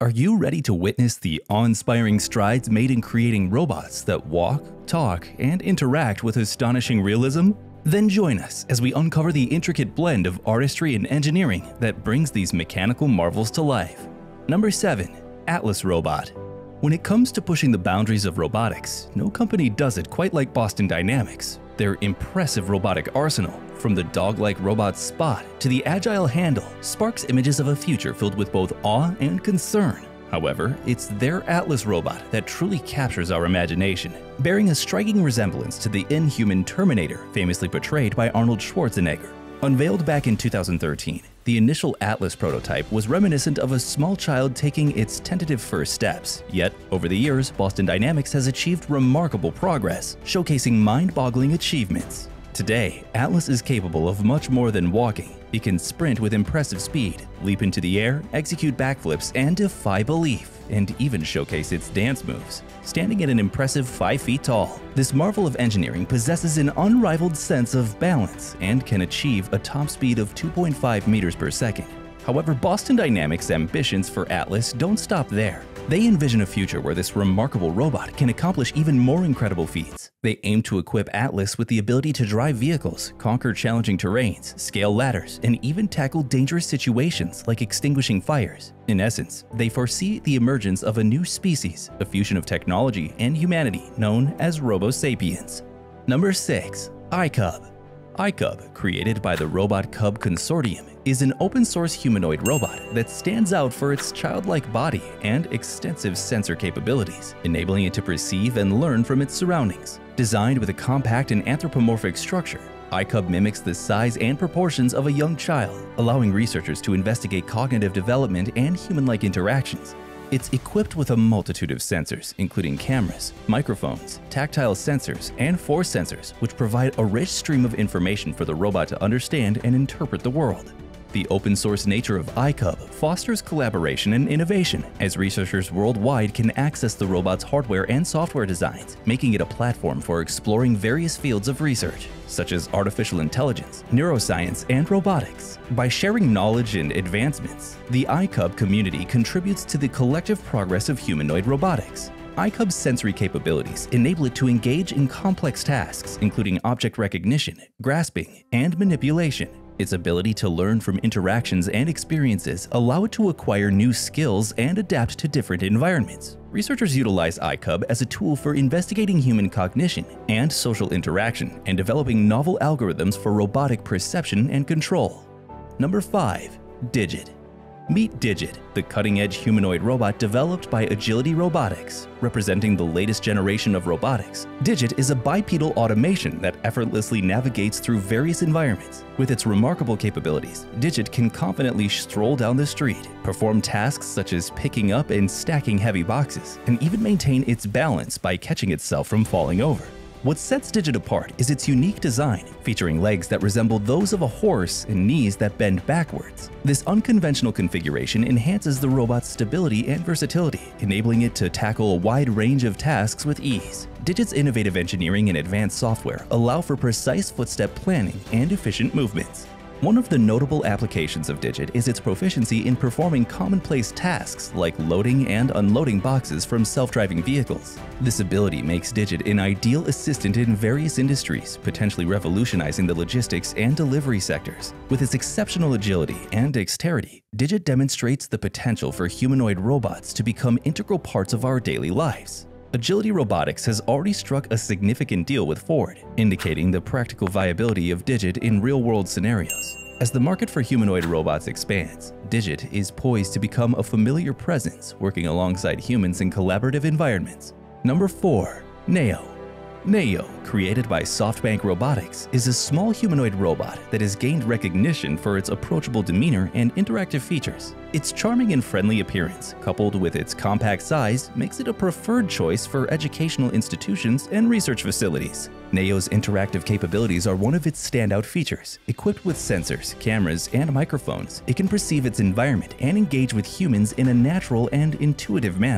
Are you ready to witness the awe-inspiring strides made in creating robots that walk, talk, and interact with astonishing realism? Then join us as we uncover the intricate blend of artistry and engineering that brings these mechanical marvels to life. Number 7. Atlas Robot. When it comes to pushing the boundaries of robotics, no company does it quite like Boston Dynamics. Their impressive robotic arsenal, from the dog-like robot Spot to the agile handle, sparks images of a future filled with both awe and concern. However, it's their Atlas robot that truly captures our imagination, bearing a striking resemblance to the inhuman Terminator famously portrayed by Arnold Schwarzenegger. Unveiled back in 2013, the initial Atlas prototype was reminiscent of a small child taking its tentative first steps. Yet, over the years, Boston Dynamics has achieved remarkable progress, showcasing mind-boggling achievements. Today, Atlas is capable of much more than walking. It can sprint with impressive speed, leap into the air, execute backflips, and defy belief, and even showcase its dance moves. Standing at an impressive 5 feet tall, this marvel of engineering possesses an unrivaled sense of balance and can achieve a top speed of 2.5 meters per second. However, Boston Dynamics' ambitions for Atlas don't stop there. They envision a future where this remarkable robot can accomplish even more incredible feats. They aim to equip Atlas with the ability to drive vehicles, conquer challenging terrains, scale ladders, and even tackle dangerous situations like extinguishing fires. In essence, they foresee the emergence of a new species, a fusion of technology and humanity known as Robo Sapiens. Number 6. iCub. iCub, created by the Robot Cub Consortium, is an open-source humanoid robot that stands out for its childlike body and extensive sensor capabilities, enabling it to perceive and learn from its surroundings. Designed with a compact and anthropomorphic structure, iCub mimics the size and proportions of a young child, allowing researchers to investigate cognitive development and human-like interactions. It's equipped with a multitude of sensors, including cameras, microphones, tactile sensors, and force sensors, which provide a rich stream of information for the robot to understand and interpret the world. The open-source nature of iCub fosters collaboration and innovation, as researchers worldwide can access the robot's hardware and software designs, making it a platform for exploring various fields of research, such as artificial intelligence, neuroscience, and robotics. By sharing knowledge and advancements, the iCub community contributes to the collective progress of humanoid robotics. iCub's sensory capabilities enable it to engage in complex tasks, including object recognition, grasping, and manipulation. Its ability to learn from interactions and experiences allow it to acquire new skills and adapt to different environments. Researchers utilize iCub as a tool for investigating human cognition and social interaction and developing novel algorithms for robotic perception and control. Number 5. Digit. Meet Digit, the cutting-edge humanoid robot developed by Agility Robotics. Representing the latest generation of robotics, Digit is a bipedal automation that effortlessly navigates through various environments. With its remarkable capabilities, Digit can confidently stroll down the street, perform tasks such as picking up and stacking heavy boxes, and even maintain its balance by catching itself from falling over. What sets Digit apart is its unique design, featuring legs that resemble those of a horse and knees that bend backwards. This unconventional configuration enhances the robot's stability and versatility, enabling it to tackle a wide range of tasks with ease. Digit's innovative engineering and advanced software allow for precise footstep planning and efficient movements. One of the notable applications of Digit is its proficiency in performing commonplace tasks like loading and unloading boxes from self-driving vehicles. This ability makes Digit an ideal assistant in various industries, potentially revolutionizing the logistics and delivery sectors. With its exceptional agility and dexterity, Digit demonstrates the potential for humanoid robots to become integral parts of our daily lives. Agility Robotics has already struck a significant deal with Ford, indicating the practical viability of Digit in real-world scenarios. As the market for humanoid robots expands, Digit is poised to become a familiar presence, working alongside humans in collaborative environments. Number 4. Neo. Neo, created by SoftBank Robotics, is a small humanoid robot that has gained recognition for its approachable demeanor and interactive features. Its charming and friendly appearance, coupled with its compact size, makes it a preferred choice for educational institutions and research facilities. Neo's interactive capabilities are one of its standout features. Equipped with sensors, cameras, and microphones, it can perceive its environment and engage with humans in a natural and intuitive manner.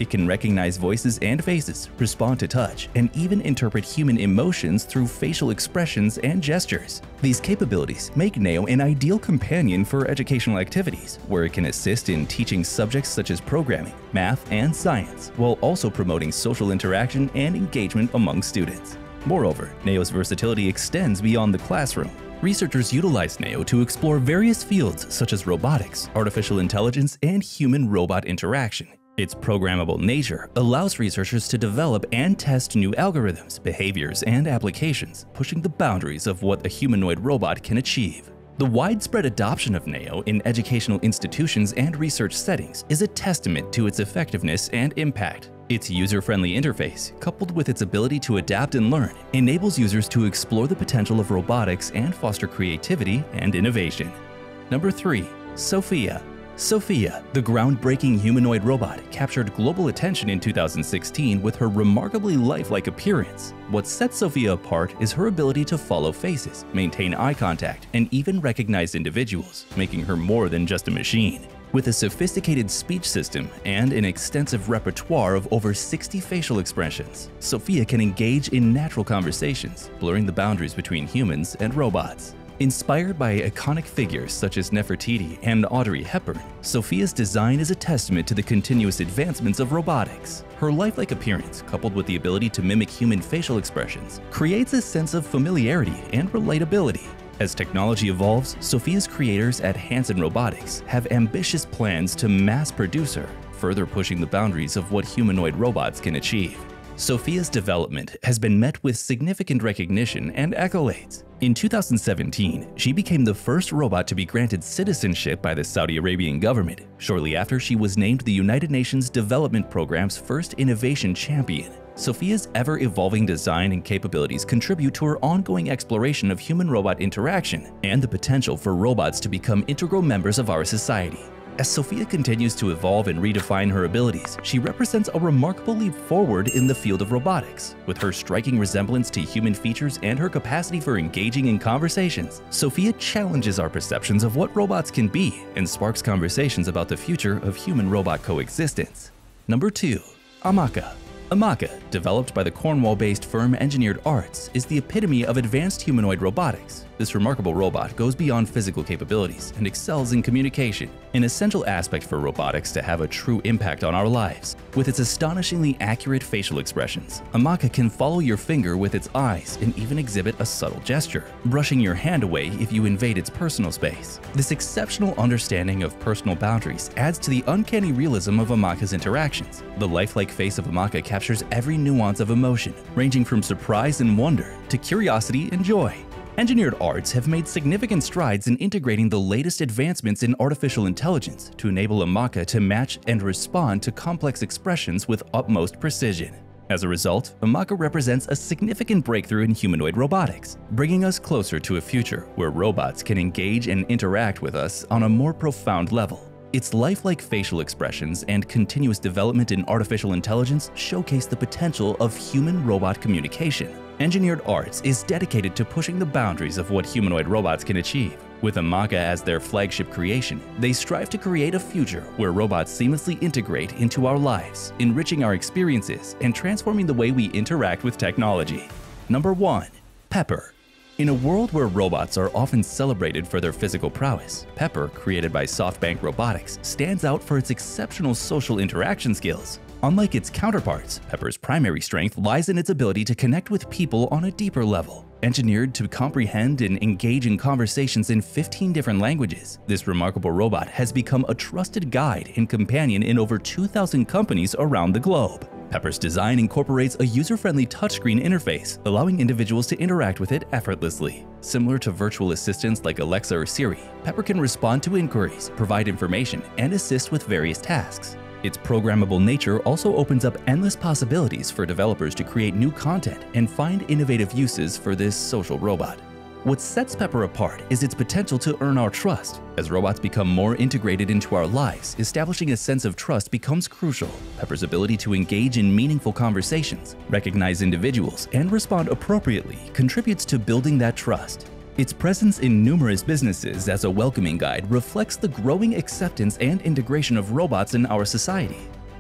It can recognize voices and faces, respond to touch, and even interpret human emotions through facial expressions and gestures. These capabilities make Neo an ideal companion for educational activities, where it can assist in teaching subjects such as programming, math, and science, while also promoting social interaction and engagement among students. Moreover, Neo's versatility extends beyond the classroom. Researchers utilize Neo to explore various fields such as robotics, artificial intelligence, and human-robot interaction. Its programmable nature allows researchers to develop and test new algorithms, behaviors, and applications, pushing the boundaries of what a humanoid robot can achieve. The widespread adoption of Neo in educational institutions and research settings is a testament to its effectiveness and impact. Its user-friendly interface, coupled with its ability to adapt and learn, enables users to explore the potential of robotics and foster creativity and innovation. Number 3. Sophia. Sophia, the groundbreaking humanoid robot, captured global attention in 2016 with her remarkably lifelike appearance. What sets Sophia apart is her ability to follow faces, maintain eye contact, and even recognize individuals, making her more than just a machine. With a sophisticated speech system and an extensive repertoire of over 60 facial expressions, Sophia can engage in natural conversations, blurring the boundaries between humans and robots. Inspired by iconic figures such as Nefertiti and Audrey Hepburn, Sophia's design is a testament to the continuous advancements of robotics. Her lifelike appearance, coupled with the ability to mimic human facial expressions, creates a sense of familiarity and relatability. As technology evolves, Sophia's creators at Hanson Robotics have ambitious plans to mass produce her, further pushing the boundaries of what humanoid robots can achieve. Sophia's development has been met with significant recognition and accolades. In 2017, she became the first robot to be granted citizenship by the Saudi Arabian government. Shortly after, she was named the United Nations Development Programme's first innovation champion. Sophia's ever-evolving design and capabilities contribute to her ongoing exploration of human-robot interaction and the potential for robots to become integral members of our society. As Sophia continues to evolve and redefine her abilities, she represents a remarkable leap forward in the field of robotics. With her striking resemblance to human features and her capacity for engaging in conversations, Sophia challenges our perceptions of what robots can be and sparks conversations about the future of human-robot coexistence. Number 2. Amaka. Amaka, developed by the Cornwall-based firm Engineered Arts, is the epitome of advanced humanoid robotics. This remarkable robot goes beyond physical capabilities and excels in communication, an essential aspect for robotics to have a true impact on our lives. With its astonishingly accurate facial expressions, Amaka can follow your finger with its eyes and even exhibit a subtle gesture, brushing your hand away if you invade its personal space. This exceptional understanding of personal boundaries adds to the uncanny realism of Amaka's interactions. The lifelike face of Amaka captures every nuance of emotion, ranging from surprise and wonder to curiosity and joy. Engineered Arts have made significant strides in integrating the latest advancements in artificial intelligence to enable Amaka to match and respond to complex expressions with utmost precision. As a result, Amaka represents a significant breakthrough in humanoid robotics, bringing us closer to a future where robots can engage and interact with us on a more profound level. Its lifelike facial expressions and continuous development in artificial intelligence showcase the potential of human-robot communication. Engineered Arts is dedicated to pushing the boundaries of what humanoid robots can achieve. With Amaka as their flagship creation, they strive to create a future where robots seamlessly integrate into our lives, enriching our experiences and transforming the way we interact with technology. Number 1. Pepper. In a world where robots are often celebrated for their physical prowess, Pepper, created by SoftBank Robotics, stands out for its exceptional social interaction skills. Unlike its counterparts, Pepper's primary strength lies in its ability to connect with people on a deeper level. Engineered to comprehend and engage in conversations in 15 different languages, this remarkable robot has become a trusted guide and companion in over 2,000 companies around the globe. Pepper's design incorporates a user-friendly touchscreen interface, allowing individuals to interact with it effortlessly. Similar to virtual assistants like Alexa or Siri, Pepper can respond to inquiries, provide information, and assist with various tasks. Its programmable nature also opens up endless possibilities for developers to create new content and find innovative uses for this social robot. What sets Pepper apart is its potential to earn our trust. As robots become more integrated into our lives, establishing a sense of trust becomes crucial. Pepper's ability to engage in meaningful conversations, recognize individuals, and respond appropriately contributes to building that trust. Its presence in numerous businesses as a welcoming guide reflects the growing acceptance and integration of robots in our society.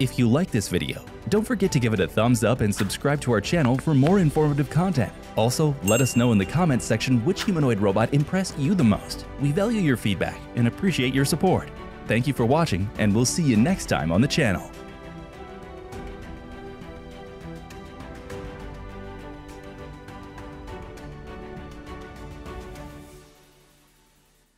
If you like this video, don't forget to give it a thumbs up and subscribe to our channel for more informative content. Also, let us know in the comments section which humanoid robot impressed you the most. We value your feedback and appreciate your support. Thank you for watching, and we'll see you next time on the channel.